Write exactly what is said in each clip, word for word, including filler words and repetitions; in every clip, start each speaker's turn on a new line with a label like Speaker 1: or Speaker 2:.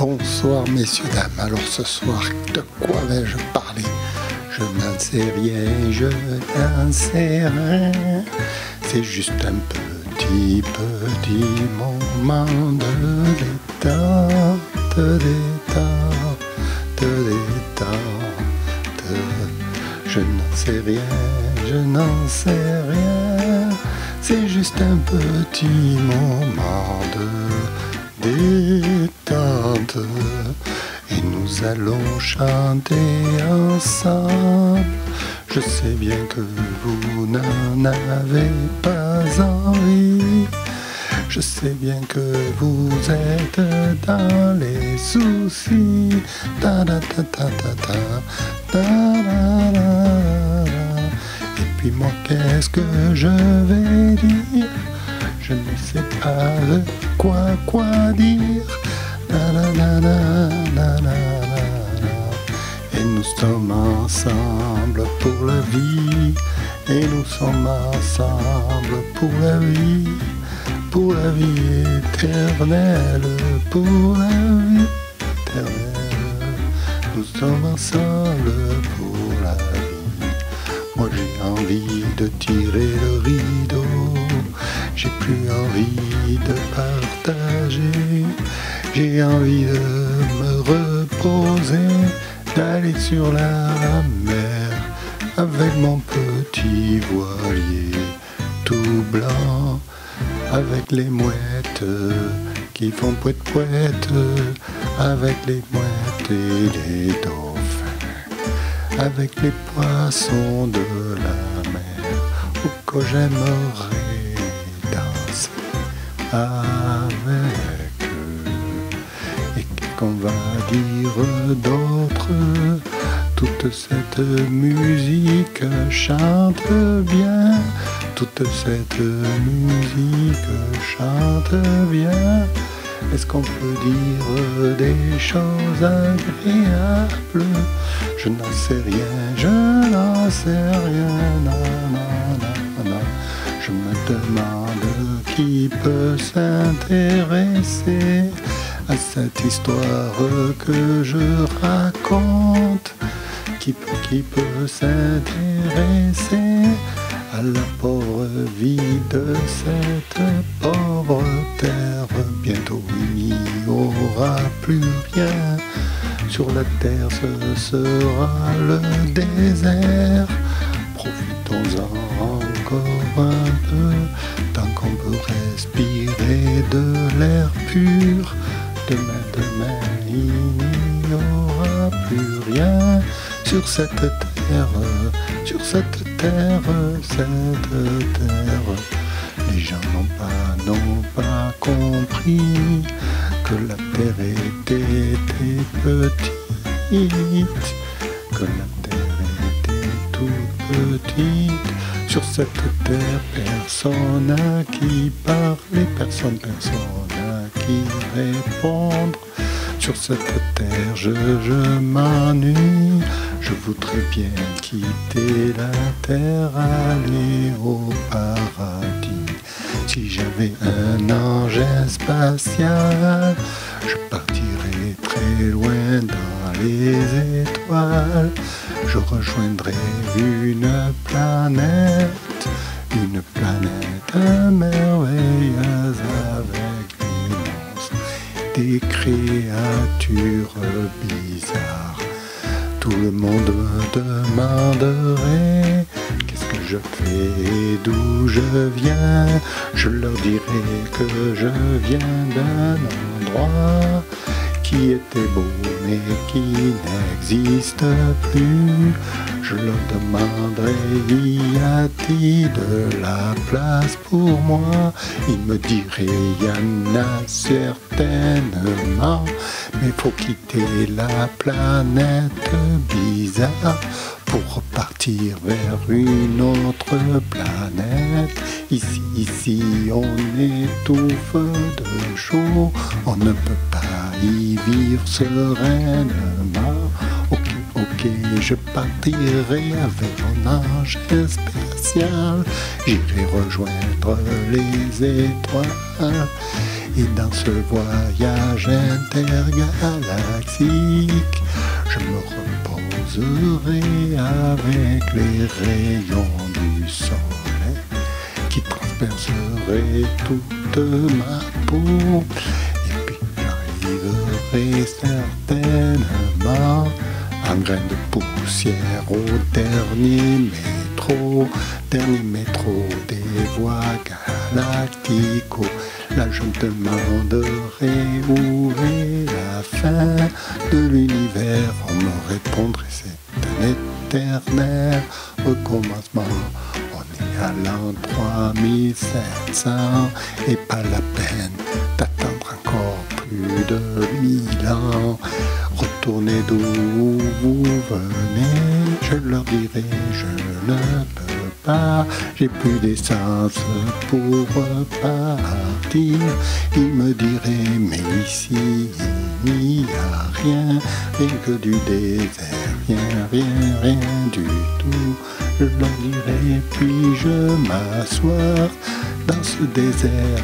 Speaker 1: Bonsoir messieurs, dames, alors ce soir, de quoi vais-je parler? Je n'en sais rien, je n'en sais rien. C'est juste un petit, petit moment de détente, de détente, de détente. Je n'en sais rien, je n'en sais rien. C'est juste un petit moment de détente. Et nous allons chanter ensemble. Je sais bien que vous n'en avez pas envie. Je sais bien que vous êtes dans les soucis. Ta -ta -ta -ta -ta -ta, ta -ta -ta -ta. Et puis moi, qu'est-ce que je vais dire? Je ne sais pas de quoi, quoi dire. Na, na, na, na, na, na, na. Et nous sommes ensemble pour la vie. Et nous sommes ensemble pour la vie. Pour la vie éternelle. Pour la vie éternelle. Nous sommes ensemble pour la vie. Moi j'ai envie de tirer le rideau. J'ai plus envie de partager. J'ai envie de me reposer, d'aller sur la mer avec mon petit voilier tout blanc, avec les mouettes qui font pouette pouette, avec les mouettes et les dauphins, avec les poissons de la mer, ou que j'aimerais danser avec. Qu'on va dire d'autre? Toute cette musique chante bien. Toute cette musique chante bien. Est-ce qu'on peut dire des choses agréables? Je n'en sais rien, je n'en sais rien. Non, non, non, non. Je me demande qui peut s'intéresser à cette histoire que je raconte. Qui peut, qui peut s'intéresser à la pauvre vie de cette pauvre terre? Bientôt il n'y aura plus rien. Sur la terre ce sera le désert. Profitons-en encore un peu, tant qu'on peut respirer de l'air pur. Demain, demain, il n'y aura plus rien sur cette terre, sur cette terre, cette terre. Les gens n'ont pas, n'ont pas compris que la terre était, était petite, que la terre était toute petite. Sur cette terre, personne à qui parler, personne, personne à qui répondre. Sur cette terre, je, je m'ennuie. Je voudrais bien quitter la terre, aller au paradis. Si j'avais un engin spatial, je partirais très loin dans les étoiles. Je rejoindrais une planète, une planète merveilleuse avec des monstres, des créatures bizarres. Tout le monde me demanderait qu'est-ce que je fais et d'où je viens. Je leur dirais que je viens d'un endroit qui était beau mais qui n'existe plus. Je leur demanderai, y a-t-il de la place pour moi? Ils me diraient, y en a certainement, mais faut quitter la planète bizarre pour repartir vers une autre planète. Ici, ici, on étouffe de chaud, on ne peut pas y vivre sereinement. Ok, ok, je partirai avec mon engin spatial. J'irai rejoindre les étoiles Et dans ce voyage intergalactique, je me reposerai avec les rayons du soleil qui transperceraient toute ma peau. Et puis j'arriverai certainement en grain de poussière au dernier métro, dernier métro des voies galactiques. Là je me demanderai où est la fin de l'univers. On me répondrait c'est un éternel recommencement. On est à l'an trois mille sept cents et pas la peine d'attendre encore plus de mille ans. Retournez d'où vous venez, je leur dirai je ne peux pas, j'ai plus d'essence pour partir. Ils me diraient mais ici il n'y a rien, rien que du désert, rien, rien, rien du tout. Je leur dirai puis-je m'asseoir dans ce désert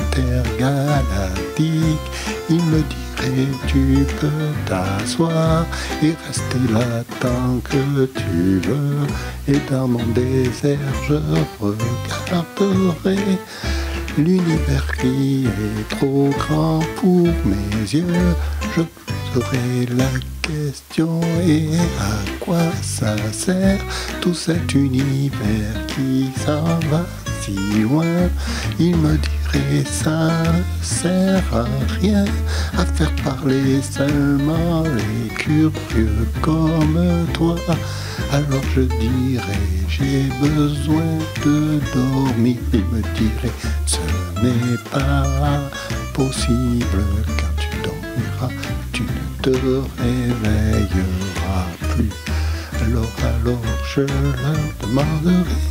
Speaker 1: intergalactique. Ils me diraient tu peux t'asseoir et rester là tant que tu veux. Et dans mon désert je regarderai l'univers qui est trop grand pour mes yeux. Je poserai la question et à quoi ça sert tout cet univers qui s'en va si loin. Il me dirait ça ne sert à rien, à faire parler seulement les curieux comme toi. Alors je dirais j'ai besoin de dormir. Il me dirait ce n'est pas possible, quand tu dormiras tu ne te réveilleras plus. Alors alors je leur demanderai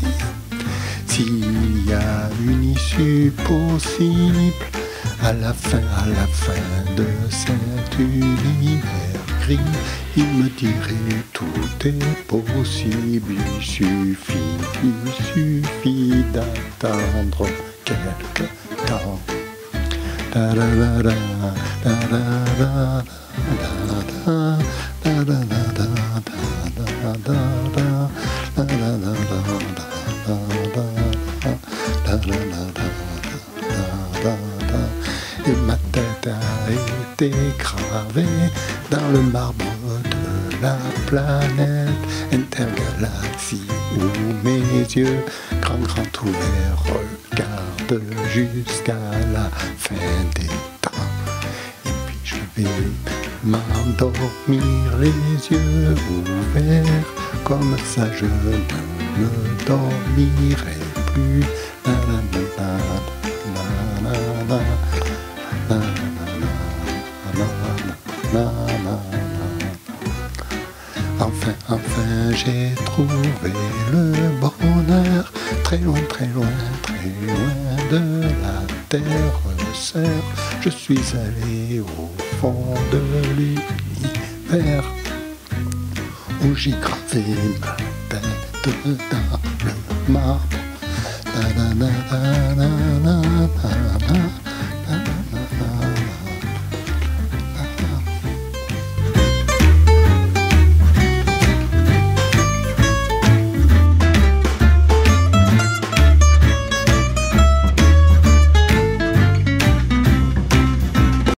Speaker 1: s'il y a une issue possible à la fin, à la fin de cet univers gris. Il me dirait tout est possible, il suffit, il suffit d'attendre quelque temps. Da da da da da da da da da da da. Et ma tête a été gravée dans le marbre de la planète intergalaxie où mes yeux grands grands ouverts regardent jusqu'à la fin des temps. Et puis je vais m'endormir les yeux ouverts, comme ça je ne me dormirai plus. Na, na, na, na, na, na, na, na. Enfin, enfin, j'ai trouvé le bonheur, très loin, très loin, très loin de la terre sœur. Je suis allé au fond de l'univers, où j'ai gravé ma tête dans le marbre. Na, na, na, na, na, na, na.